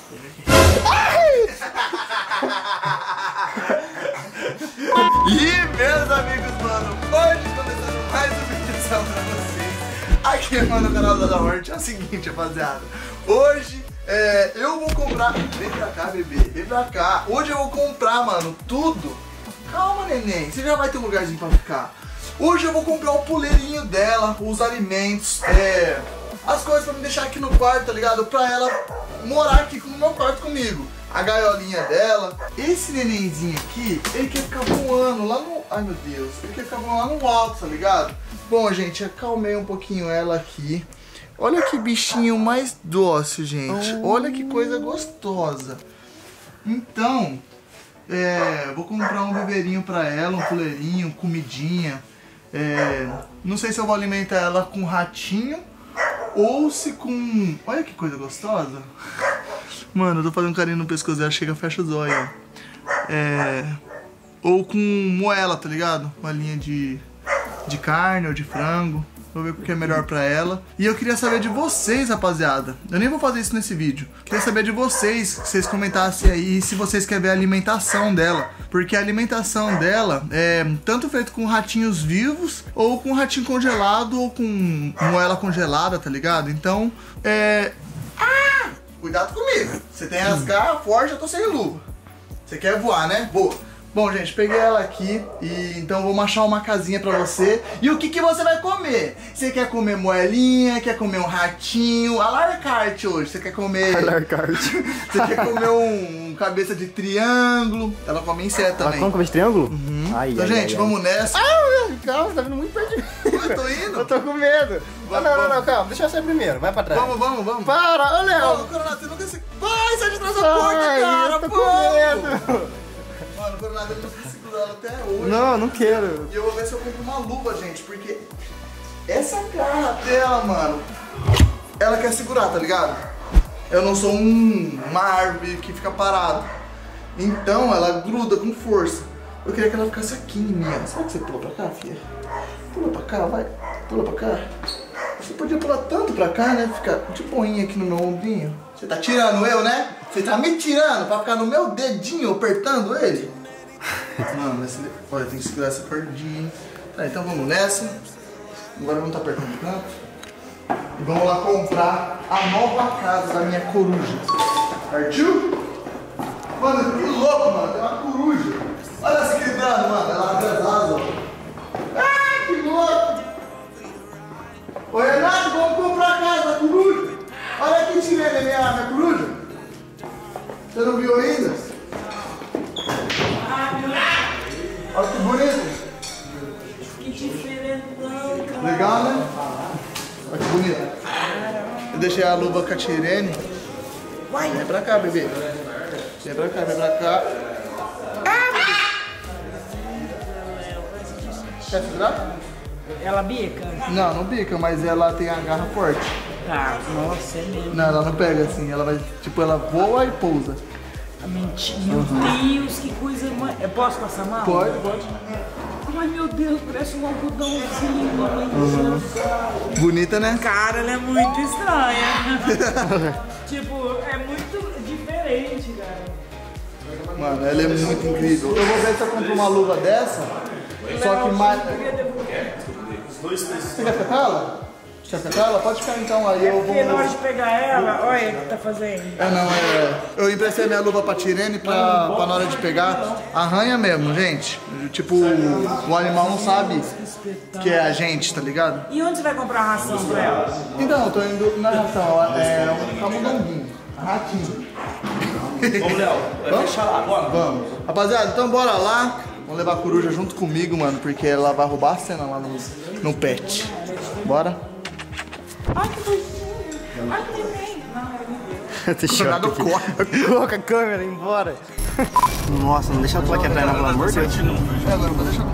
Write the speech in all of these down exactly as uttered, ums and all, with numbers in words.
E meus amigos, mano, hoje começando mais um vídeo pra vocês aqui, mano, no canal da Hornet. É o seguinte, rapaziada, hoje é, eu vou comprar. Vem pra cá, bebê, vem pra cá. Hoje eu vou comprar, mano, tudo. Calma, neném, você já vai ter um lugarzinho pra ficar. Hoje eu vou comprar o puleirinho dela, os alimentos, é, as coisas pra me deixar aqui no quarto, tá ligado? Pra ela morar aqui no meu quarto comigo. A gaiolinha dela. Esse nenenzinho aqui, ele quer ficar voando lá no... Ai, meu Deus. Ele quer ficar voando lá no alto, tá ligado? Bom, gente, acalmei um pouquinho ela aqui. Olha que bichinho mais dócil, gente. Olha que coisa gostosa. Então, é, vou comprar um beberinho pra ela, um puleirinho, comidinha. É, não sei se eu vou alimentar ela com ratinho ou se com... Olha que coisa gostosa. Mano, eu tô fazendo carinho no pescoço dela, chega, fecha os olhos. É... Ou com moela, tá ligado? Uma linha de, de carne ou de frango. Vou ver o que é melhor pra ela. E eu queria saber de vocês, rapaziada. Eu nem vou fazer isso nesse vídeo. Queria saber de vocês, que vocês comentassem aí se vocês querem ver a alimentação dela. Porque a alimentação dela é tanto feito com ratinhos vivos, ou com ratinho congelado, ou com moela congelada, tá ligado? Então, é... Ah! Cuidado comigo. Você tem as garras fortes, eu tô sem luva. Você quer voar, né? Boa. Bom, gente, peguei ela aqui e então vou achar uma casinha pra você. E o que que você vai comer? Você quer comer moelinha? Quer comer um ratinho? A la carte hoje. Você quer comer... A la carte. Você quer comer um, um cabeça de triângulo? Ela come inseto também. Ela come cabeça de triângulo? Uhum. Ai, então, ai, gente, ai, vamos ai. nessa. Ah, calma, tá vindo muito perto de mim. Eu tô indo? Eu tô com medo. Não, não, não, não, calma. Deixa eu sair primeiro. Vai pra trás. Vamos, vamos, vamos. Para, ô, Léo. Ô, Coronado, você nunca se... Vai, sai de trás da porta, cara. Eu tô com medo. Mano, o Coronado ele não tá segurando ela até hoje. Não, não quero. E eu vou ver se eu compro uma luva, gente, porque essa garra dela, mano, ela quer segurar, tá ligado? Eu não sou um, uma árvore que fica parado. Então ela gruda com força. Eu queria que ela ficasse aqui em mim. Será que você pula pra cá, filha? Pula pra cá, vai. Pula pra cá. Você podia pular tanto pra cá, né? Ficar de boinha aqui no meu ombrinho. Você tá tirando eu, né? Você tá me tirando pra ficar no meu dedinho apertando ele? Mano, esse... olha, tem que segurar essa cordinha, hein? Tá, então vamos nessa. Agora vamos tá apertando tanto. E vamos lá comprar a nova casa da minha coruja. Partiu? Mano, que louco, mano. Tem uma coruja. Olha essa gritando, mano. Ela abre as asas. Ah, que louco! Ô, Renato, vamos comprar a casa da coruja. Olha aqui, Tirene, minha, minha coruja. Você não viu ainda? Olha que bonito. Que diferentão, cara. Legal, né? Olha que bonito. Eu deixei a luva com a Tirene. Vai. Vem pra cá, bebê. Vem pra cá, vem pra cá. Quer segurar? Ela bica? Não, não bica, mas ela tem a garra forte. Tá, nossa, é mesmo. Não, ela não pega assim, ela vai, tipo, ela voa e pousa. Mentira, meu uhum. Deus, que coisa... Eu posso passar mal? Pode, pode. Ai, meu Deus, parece um algodãozinho, mamãe do céu. Bonita, né? Cara, ela é muito estranha. Tipo, é muito diferente, cara. Mano, ela é muito incrível. Eu vou ver se eu compro uma luva dessa, não, só que mais... Você quer ficar com ela? Quer ficar com ela? Pode ficar então, aí eu vou... Porque na hora de pegar ela, olha o que tá fazendo. É, não, é... Eu emprestei minha luva pra Tirene pra, pra na hora de pegar. Arranha mesmo, gente. Tipo, o animal não sabe que é a gente, tá ligado? E onde você vai comprar a ração pra ela? Então, eu tô indo na ração, é um camundonguinho, ratinho. Vamos, Léo, vai fechar lá agora? Vamos. Rapaziada, então bora lá. Vamos levar a coruja junto comigo, mano, porque ela vai roubar a cena lá no, no pet. Bora? Ai, que doidinho. Ai, que neném. Não, deixa eu corre. Coloca a câmera embora. Nossa, não deixa eu aqui atrás, pelo amor de Deus. É, agora vou deixar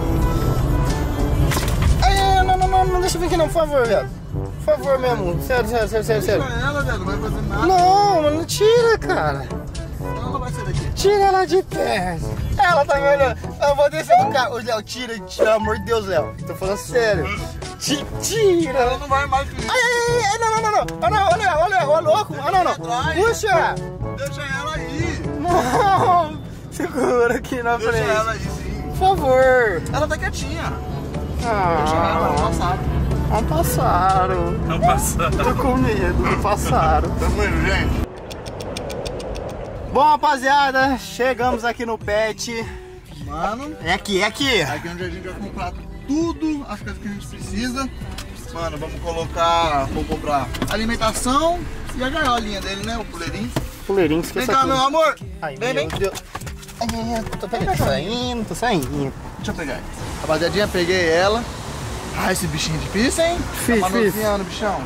Ai, não, não, não, não deixa eu vir aqui não, por favor, velho. Por favor mesmo. Sério, sério, sério, sério, sério. Tira ela, velho, não vai fazer nada. Não, mano, tira, cara. Ela não vai sair daqui. Tira ela de perto. Ela tá me olhando. Eu vou descer do carro. Ô, Léo, tira, tira, pelo amor de Deus, Léo. Tô falando sério. Mentira! Ela não vai mais. Ai, ai, ai, não, não, não, não. Ah, não, olha, olha, olha, louco. Ah, não, não. Puxa! Deixa ela aí. Não! Segura aqui na Deixa frente. ela aí, sim. Por favor. Ela tá quietinha. Deixa ela, Ah, não passaram. não passaram. Não passaram. Tô com medo, não passaram. Tamo indo, gente. Bom, rapaziada, chegamos aqui no pet. Mano, É aqui, é aqui. aqui onde a gente vai comprar tudo, as coisas que a gente precisa. Mano, vamos colocar, vou comprar alimentação e a gaiolinha dele, né? O puleirinho. Puleirinho, Vem esqueça cá, aqui. meu amor. Ai, Vem, meu vem. Deus. Ai, tô, tô saindo, tô saindo. Deixa eu pegar. Rapaziadinha, peguei ela. Ah, esse bichinho é difícil, hein? Difícil, Tá difícil. manoseando, bichão.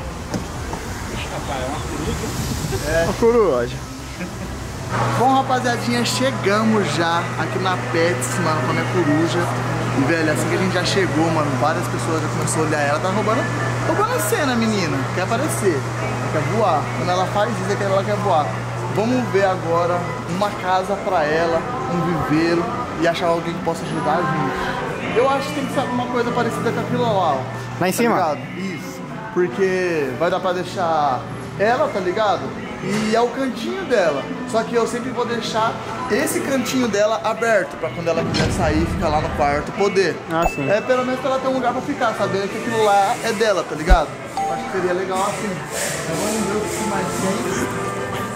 Uma coruja. Bom, rapaziadinha, chegamos já aqui na Pets, mano, com a minha coruja. E, velho, assim que a gente já chegou, mano, várias pessoas já começaram a olhar ela. Tá roubando, roubando a cena, menina. Quer aparecer, ela quer voar. Quando ela faz isso, é que ela quer voar. Vamos ver agora uma casa pra ela, um viveiro e achar alguém que possa ajudar a gente. Eu acho que tem que ser alguma coisa parecida com aquilo lá, ó. Lá em Tá cima? ligado? Isso. Porque vai dar pra deixar ela, tá ligado? E é o cantinho dela. Só que eu sempre vou deixar esse cantinho dela aberto pra quando ela quiser sair, ficar lá no quarto, poder. Ah, sim. É pelo menos pra ela ter um lugar pra ficar, sabendo que aquilo lá é dela, tá ligado? Acho que seria legal assim. Então vamos ver o que mais tem.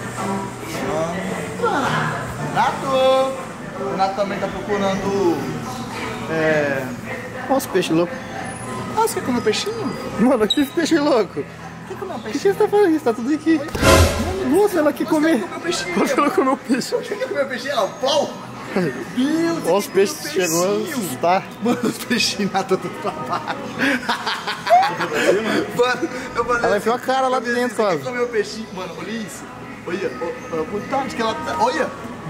Renato! O Renato também tá procurando. É. Olha os peixes loucos. Ah, você quer comer peixinho? Mano, que peixe louco. Quer comer um O que peixinho? você tá fazendo? Isso tá tudo aqui. Nossa, ela quer comer. comer peixinho. Nossa, ela comeu peixe. Você quer comer peixinho? Ela, pau! Meu Deus! Olha os você peixes quer que chegou a peixinho? assustar. Mano, os peixinhos nadam tudo pra baixo. Mano, eu falei. Ela enfiou a cara lá eu falei dentro, assim, quase. Você quer comer o peixinho? Mano, olha isso. Olha, olha, olha, que ela tá. Olha!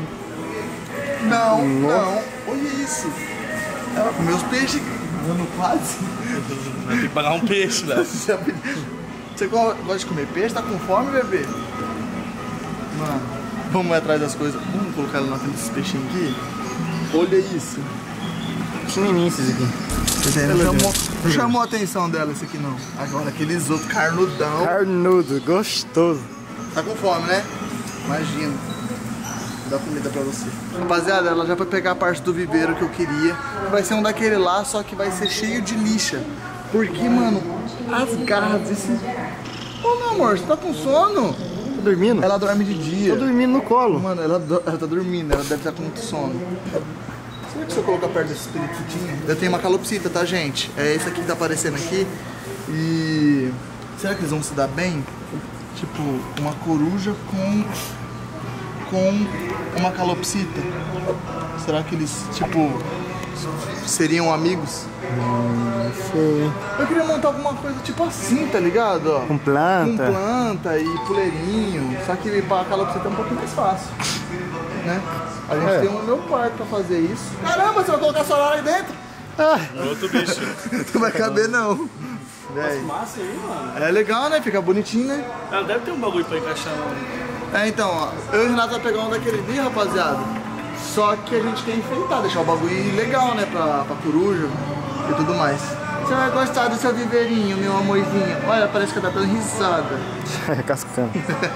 Não, não, olha isso. Ela comeu os peixes. Mano, quase. Vai ter que pagar um peixe, velho. Você gosta de comer peixe? Tá com fome, bebê? Mano, vamos atrás das coisas. Vamos colocar ela na frente desses peixinhos aqui? Olha isso. Pequenininho esses aqui. Não chamou, não chamou a atenção dela esse aqui não. Agora aqueles outros carnudão. Carnudo, gostoso. Tá com fome, né? Imagina. Vou dar comida pra você. Rapaziada, ela já foi pegar a parte do viveiro que eu queria. Vai ser um daquele lá, só que vai ser cheio de lixa. Porque, mano, as garras desse... Ô, meu amor, você tá com sono? Tá dormindo? Ela dorme de dia. Tô dormindo no colo. Mano, ela, do- ela tá dormindo, ela deve estar com muito sono. Será que se eu colocar perto desse periquitinho? Eu tenho uma calopsita, tá, gente? É esse aqui que tá aparecendo aqui. E... será que eles vão se dar bem? Tipo, uma coruja com... com uma calopsita. Será que eles, tipo, seriam amigos? Não sei. Eu queria montar alguma coisa tipo assim, tá ligado? Ó. Com planta. Com planta e puleirinho. Só que pra calopsita é um pouco mais fácil, né? A gente É. tem um meu quarto pra fazer isso. Caramba, você vai colocar sua lá aí dentro? Ah, Outro bicho. Não vai caber não. Véi. Massa aí, mano. É legal, né? Fica bonitinho, né? Ela deve ter um bagulho pra encaixar no... É, então, ó, eu e o Renato vai pegar um daquele ali, rapaziada. Só que a gente quer enfeitar, deixar o bagulho legal, né? Pra, pra coruja e tudo mais. Você vai gostar do seu viveirinho, meu amorzinho. Olha, parece que tá dando risada. cascando.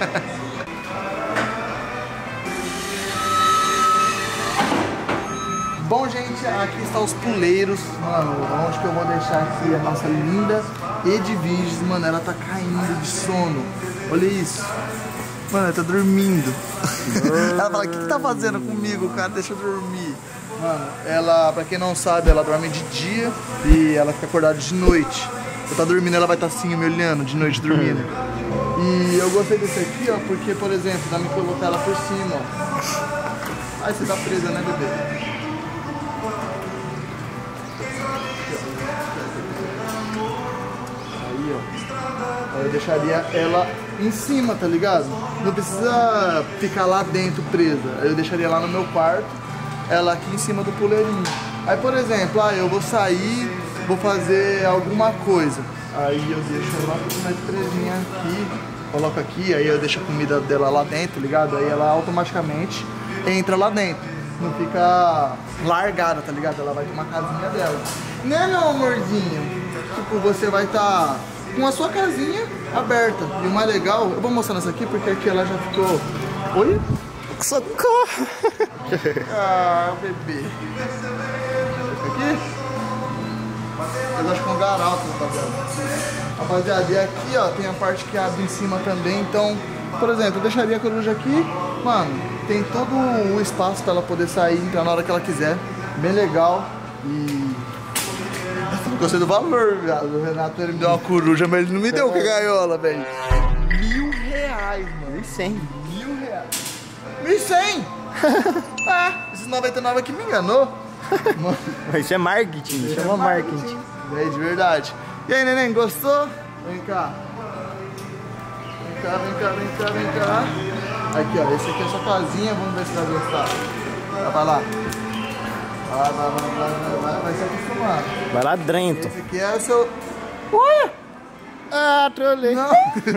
Bom, gente, aqui estão os puleiros. Mano, onde que eu vou deixar aqui a nossa linda Edviges? Mano, ela tá caindo de sono. Olha isso. Mano, ela tá dormindo. Ela fala, o que, que tá fazendo comigo, cara? Deixa eu dormir. Mano, ela, pra quem não sabe, ela dorme de dia e ela fica acordada de noite. Eu tá dormindo, ela vai estar tá assim, me olhando, de noite dormindo. E eu gostei desse aqui, ó, porque, por exemplo, dá pra colocar ela por cima, ó. Ai, você tá presa, né, bebê? Aí, ó. Eu deixaria ela em cima, tá ligado? Não precisa ficar lá dentro presa. Eu deixaria lá no meu quarto, ela aqui em cima do puleirinho. Aí, por exemplo, ah, eu vou sair, vou fazer alguma coisa. Aí eu deixo ela mais presinha aqui, coloco aqui, aí eu deixo a comida dela lá dentro, ligado? Aí ela automaticamente entra lá dentro. não fica largada, tá ligado? Ela vai ter uma casinha dela. Né, meu amorzinho? Tipo, você vai estar tá com a sua casinha aberta. E o mais legal, eu vou mostrar essa aqui porque aqui ela já ficou... Oi? Socorro! Ah, bebê. Esse aqui? Eu acho que é um garoto, rapaziada. Rapaziada, e aqui, ó, tem a parte que abre em cima também. Então, por exemplo, eu deixaria a coruja aqui. Mano, tem todo o espaço pra ela poder sair, entrar na hora que ela quiser. Bem legal. E... eu gostei do valor, viado. O Renato, ele me deu uma coruja, mas ele não me deu que gaiola, velho. Mil reais, mano. Mil e cem. Mil reais. Mil e cem! Ah, esses noventa e nove aqui me enganou. Mano. Isso é marketing, chama marketing. É de verdade. E aí, neném, gostou? Vem cá. Vem cá, vem cá, vem cá, vem cá. Aqui, ó, esse aqui é a sua casinha, vamos ver se vai gostar. Vai lá. Vai, vai, vai, vai, vai, vai se acostumar. Vai lá dentro. Esse aqui é o seu... Olha! Ah, trolei. Não.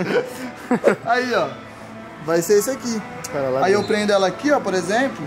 Aí, ó. Vai ser esse aqui. Aí eu prendo ela aqui, ó, por exemplo.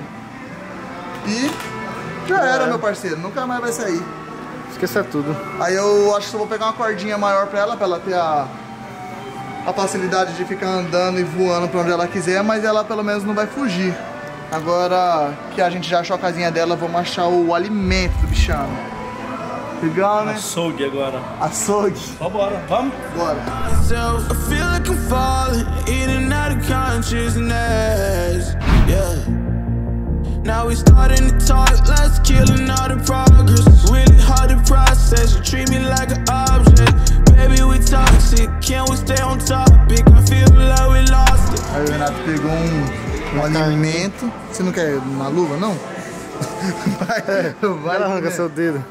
E já era, meu parceiro. Nunca mais vai sair. Esqueça tudo. Aí eu acho que eu vou pegar uma cordinha maior pra ela, pra ela ter a, a facilidade de ficar andando e voando pra onde ela quiser, mas ela pelo menos não vai fugir. Agora que a gente já achou a casinha dela, vamos achar o alimento do bichano. Legal, né? Açougue agora. Açougue. Vambora, vamos? Bora. I feel like I'm falling, in and out of consciousness. Yeah. Now we starting to talk, let's killing all the progress. Really hard to process, you treat me like an object. Baby, we toxic, can't we stay on topic? I feel like we lost it. Aí o Renato pegou um, um alimento. Você não quer uma luva, não? Vai, vai. Ela arranca seu dedo.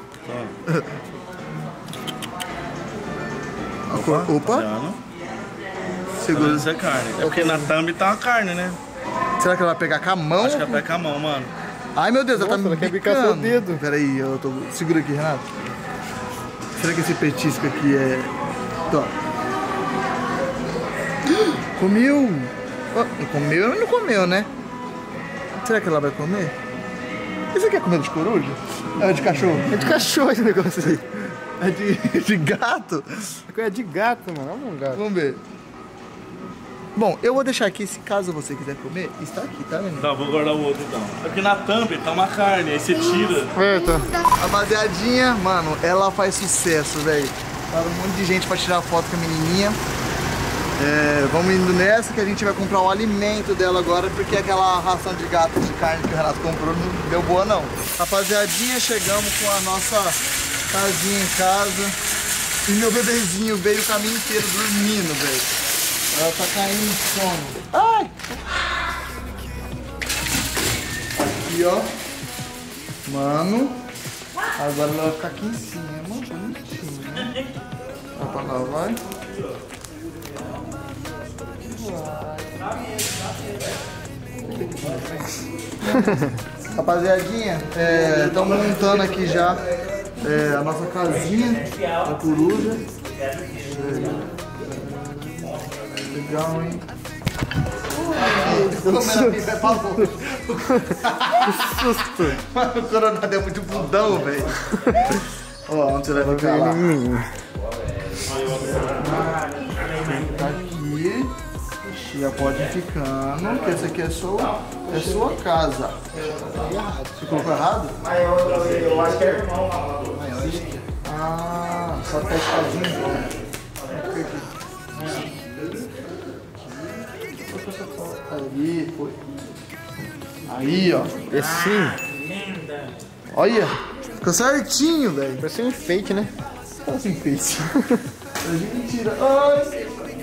Opa. Opa. Tá Segura. Isso é carne. É porque na thumb tá uma carne, né? Será que ela vai pegar com a mão? Acho que ela pega com a mão, mano. Ai, meu Deus, ela tá Nossa, me ela quer picar bicando. seu dedo. Pera aí, eu tô... Segura aqui, Renato. Será que esse petisco aqui é... Tó. Comeu. Oh, não comeu, mas não comeu, né? Será que ela vai comer? Isso aqui é comida de coruja? É de cachorro? É de cachorro esse negócio aí. É de, de gato? É de gato, mano. Vamos um gato. Vamos ver. Bom, eu vou deixar aqui, se caso você quiser comer, está aqui, tá, menino? Tá, vou guardar o outro então. Aqui na thumb tá uma carne, aí você tira. Eita. Rapaziadinha, mano, ela faz sucesso, velho. Tá um monte de gente pra tirar foto com a menininha. É, vamos indo nessa que a gente vai comprar o alimento dela agora, porque aquela ração de gato de carne que o Renato comprou não deu boa não. Rapaziadinha, chegamos com a nossa casinha em casa. E meu bebezinho veio o caminho inteiro dormindo, velho. Ela tá caindo em sono. Ai! Aqui, ó. Mano. Agora ela vai ficar aqui em cima, bonitinho. Vai pra lá, vai. Rapaziadinha, estamos é, montando aqui já é, a nossa casinha da coruja. É, legal, hein? Que susto! Mano, o coronado é muito bundão, velho. Ó, onde você vai ficar lá? Aqui. Já pode ir ficando, que essa aqui é sua, é sua casa. Você colocou errado? Eu acho que é irmão. Ah, só fechadinho. Aí, foi. Aí, ó. É sim. Olha, ficou certinho, velho. Parece um enfeite, né? Parece um enfeite. Mentira. Ai.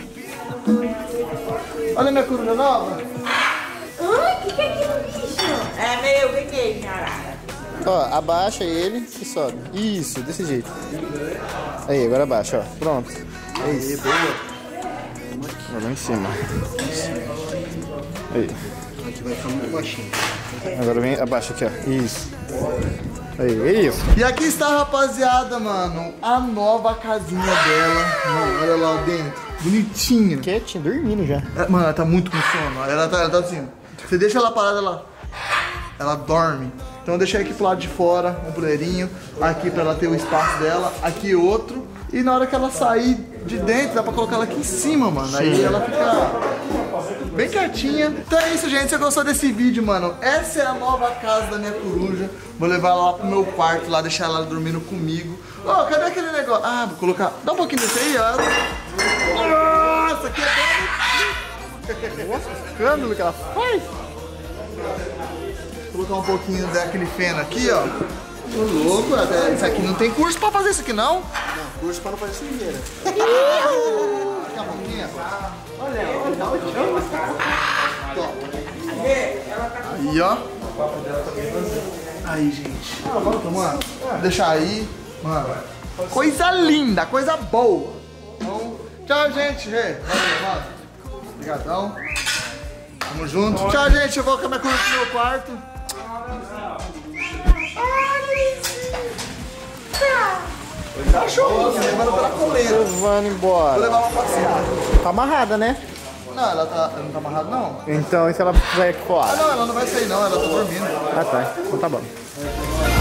Olha a minha coruja nova. Ai, o que, que é aquilo, bicho? É meu, o que é, caralho? Ó, abaixa ele e sobe. Isso, desse jeito. Aí, agora abaixa, ó. Pronto. É isso. Agora lá em cima. Aí. Aqui vai ficar muito baixinho. Agora vem, abaixa aqui, ó. Isso. Aí, é isso. E aqui está, rapaziada, mano, a nova casinha dela. Mano, olha lá dentro. Bonitinha. Quietinha, dormindo já. É, mano, ela tá muito com sono. Ela tá, ela tá assim. Você deixa ela parada lá. ela dorme. Então eu deixei aqui pro lado de fora, um puleirinho, aqui pra ela ter o espaço dela, aqui outro. E na hora que ela sair de dentro, dá pra colocar ela aqui em cima, mano. Aí ela fica bem quietinha. Então é isso, gente. Se você gostou desse vídeo, mano, essa é a nova casa da minha coruja. Vou levar ela lá pro meu quarto, lá, deixar ela dormindo comigo. Ó, oh, cadê aquele negócio? Ah, vou colocar... Dá um pouquinho desse aí, ó. Nossa, que é Nossa, escândalo que ela faz. Vou colocar um pouquinho daquele feno aqui, ó. Tô louco, até isso aqui não tem curso pra fazer isso aqui, não? Não, curso pra não fazer sujeira. Daqui a pouquinho. Olha, olha, aí, ó. Aí, gente. Pronto, mano. Vou deixar aí. Mano, coisa linda, coisa boa. Então, tchau, gente. Valeu, mano. Obrigadão. Tamo junto. Tchau, gente. Eu vou com a minha curva pro meu quarto. Cachorro, levando pra coleira. Levando embora. Vou levar uma passeada. Tá amarrada, né? Não, ela tá, ela não tá amarrada, não. Então, e se ela vai aqui Ah, fora? não, ela não vai sair, não. Ela tá dormindo. Ah, tá. Então tá bom.